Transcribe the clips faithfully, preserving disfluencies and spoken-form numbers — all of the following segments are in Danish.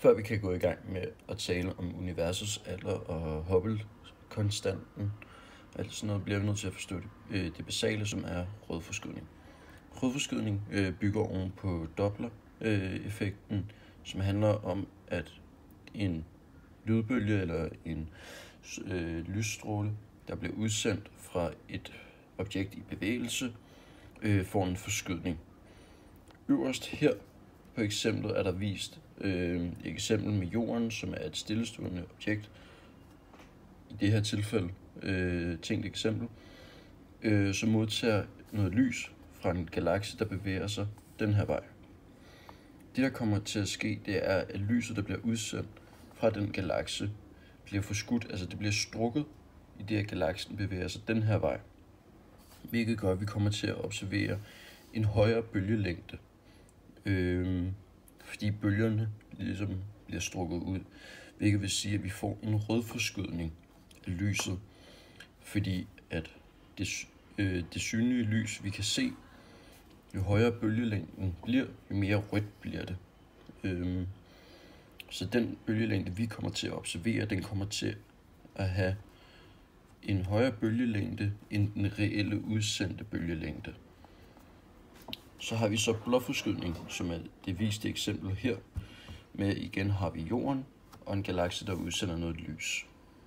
Før vi kan gå i gang med at tale om universets alder og Hubble-konstanten, altså sådan noget, bliver vi nødt til at forstå det, øh, det basale, som er rødforskydning. Rødforskydning øh, bygger oven på Doppler-effekten, øh, som handler om, at en lydbølge eller en øh, lysstråle, der bliver udsendt fra et objekt i bevægelse, øh, får en forskydning. Øverst her på eksemplet er der vist øh, et eksempel med jorden, som er et stillestående objekt. I det her tilfælde, øh, tænkt eksempel, øh, som modtager noget lys fra en galakse, der bevæger sig den her vej. Det, der kommer til at ske, det er, at lyset, der bliver udsendt fra den galakse, bliver forskudt, altså det bliver strukket, i det, at galaksen bevæger sig den her vej. Hvilket gør, at vi kommer til at observere en højere bølgelængde, øh, fordi bølgerne ligesom bliver strukket ud, hvilket vil sige, at vi får en rødforskydning af lyset, fordi at det, øh, det synlige lys, vi kan se, jo højere bølgelængden bliver, jo mere rødt bliver det. Øh, så den bølgelængde, vi kommer til at observere, den kommer til at have en højere bølgelængde end den reelle udsendte bølgelængde. Så har vi så blåforskydning, som er det viste eksempel her, med igen har vi jorden og en galakse, der udsender noget lys.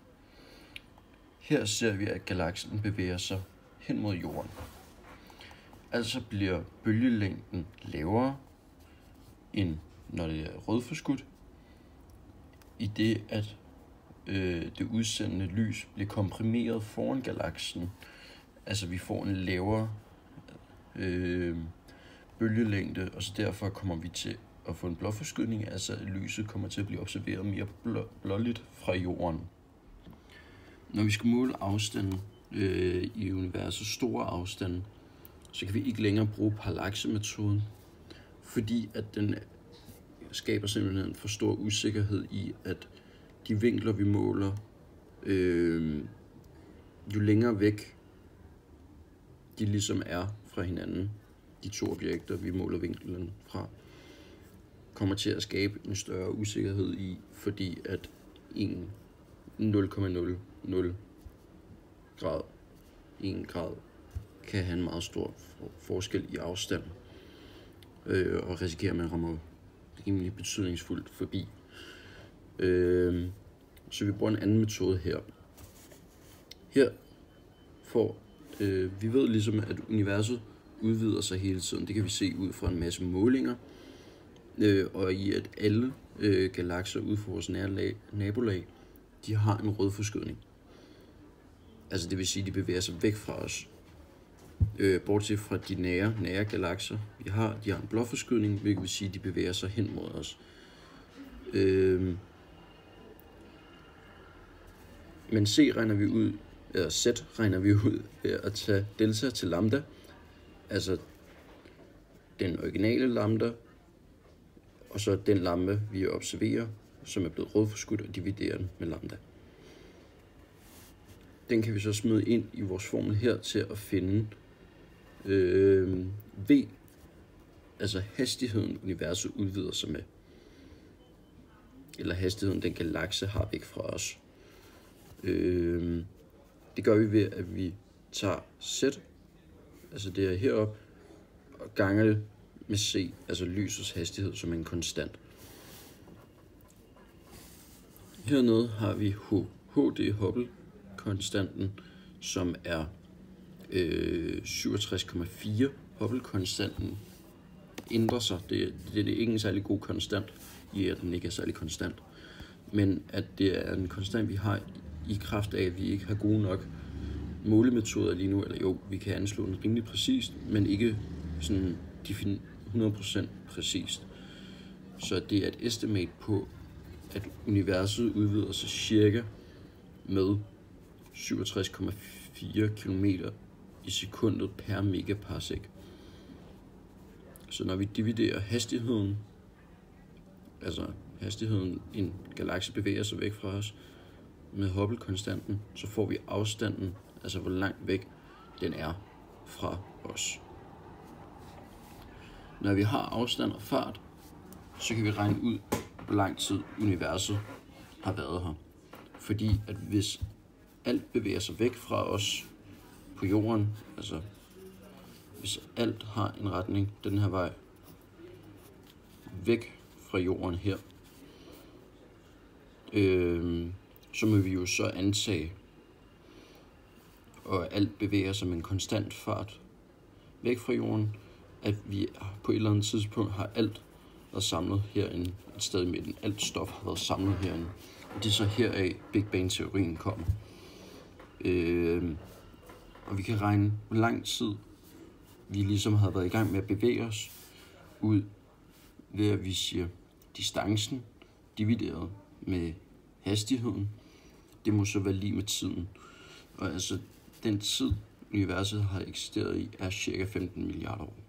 Her ser vi, at galaksen bevæger sig hen mod jorden. Altså bliver bølgelængden lavere, end når det er rødforskudt, i det at øh, det udsendende lys bliver komprimeret foran galaksen. Altså vi får en lavere øh, bølgelængde, og så derfor kommer vi til at få en blåforskydning, altså at lyset kommer til at blive observeret mere blå, blåligt fra jorden. Når vi skal måle afstanden øh, i universets store afstande, så kan vi ikke længere bruge parallaksemetoden, fordi at den skaber simpelthen en for stor usikkerhed i, at de vinkler, vi måler, øh, jo længere væk de ligesom er fra hinanden, de to objekter, vi måler vinklen fra, kommer til at skabe en større usikkerhed i, fordi at en nul komma nul nul grad, en grad, kan have en meget stor forskel i afstand, øh, og risikerer, at man rammer rimelig betydningsfuldt forbi. Øh, så vi bruger en anden metode her. Her får øh, vi ved ligesom, at universet udvider sig hele tiden. Det kan vi se ud fra en masse målinger, øh, og i at alle øh, galakser ude for vores nærlag, nabolag, de har en rødforskydning. Altså det vil sige, at de bevæger sig væk fra os. Øh, bortset fra de nære, nære galakser, vi har, de har en blåforskydning, hvilket vil sige, at de bevæger sig hen mod os. Øh, men C regner vi ud, eller Z regner vi ud ved at tage delta til lambda, altså den originale lambda, og så den lambda, vi observerer, som er blevet rødforskudt, og dividerer den med lambda. Den kan vi så smide ind i vores formel her til at finde øh, V, altså hastigheden universet udvider sig med, eller hastigheden den galakse har væk fra os. Øh, det gør vi ved, at vi tager Z, altså det er heroppe, og ganger det med C, altså lysets hastighed som en konstant. Hernede har vi H. H, det er Hubble-konstanten, som er øh, syvogtres komma fire. Hubble-konstanten ændrer sig. Det, det, det er ikke en særlig god konstant, i at den ikke er særlig konstant. Men at det er en konstant, vi har i kraft af, at vi ikke har gode nok målemetoder lige nu. Eller jo, vi kan anslå den rimelig præcist, men ikke sådan hundrede procent præcist. Så det er et estimate på, at universet udvider sig cirka med syvogtres komma fire kilometer i sekundet per megaparsec. Så når vi dividerer hastigheden, altså hastigheden en galakse bevæger sig væk fra os, med Hubble-konstanten, så får vi afstanden, altså hvor langt væk den er fra os. Når vi har afstand og fart, så kan vi regne ud, hvor lang tid universet har været her. Fordi at hvis alt bevæger sig væk fra os på jorden, altså hvis alt har en retning den her vej, væk fra jorden her, øh, så må vi jo så antage, og alt bevæger sig med en konstant fart væk fra jorden, at vi på et eller andet tidspunkt har alt været samlet herinde, et sted i midten. Alt stof har været samlet herinde. Og det er så heraf Big Bang-teorien kommer. Øh, og vi kan regne, hvor lang tid vi ligesom har været i gang med at bevæge os ud, ved at vi siger distancen divideret med hastigheden. Det må så være lige med tiden. Og altså, den tid universet har eksisteret i, er cirka femten milliarder år.